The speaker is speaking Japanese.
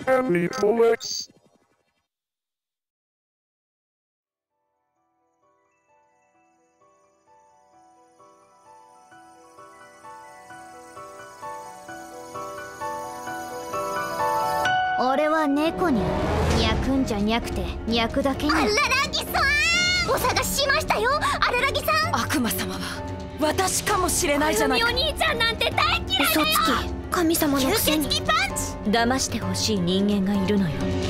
Henry Alex. 俺は猫に焼くんじゃにゃくて焼くだけに。アララギさん、お探ししましたよ。アララギさん、 悪魔様は私かもしれないじゃないか。 お兄ちゃんなんて大嫌いだよ。 嘘つき、神様のくせに。 吸血鬼パンチ。 騙してほしい人間がいるのよ。